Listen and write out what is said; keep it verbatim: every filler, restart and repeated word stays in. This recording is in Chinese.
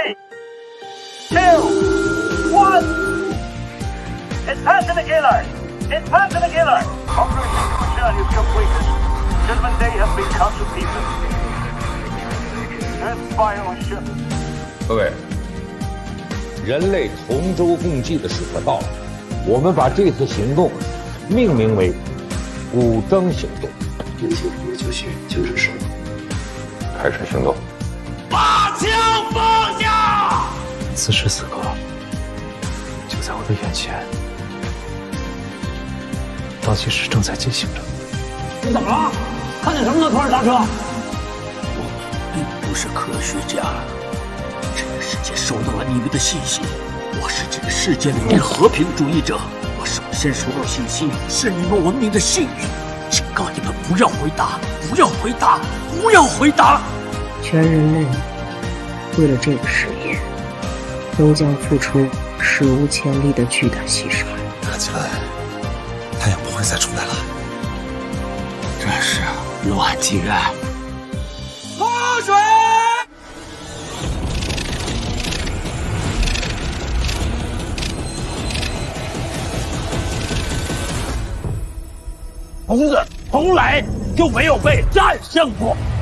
Three, two, one. It's Pat the Killer. It's Pat the Killer. Operation Mission is completed. Judgment Day has been cut to pieces. Let's fire on ship. 各位，人类同舟共济的时刻到了，我们把这次行动命名为“古筝行动”。 这些不就绪，就是手。 开始行动。 把枪放下！ 此时此刻，就在我的眼前，倒计时正在进行着。 你怎么了？看见什么呢？突然刹车！ 我并不是科学家，这个世界收到了你们的信息，我是这个世界里面和平主义者。我首先收到信息是你们文明的幸运，警告你们不要回答，不要回答，不要回答。 全人类为了这个实验，都将付出史无前例的巨大牺牲。 看起来，太阳不会再出来了。 这是乱纪元。 喝水！从此，从来就没有被战胜过。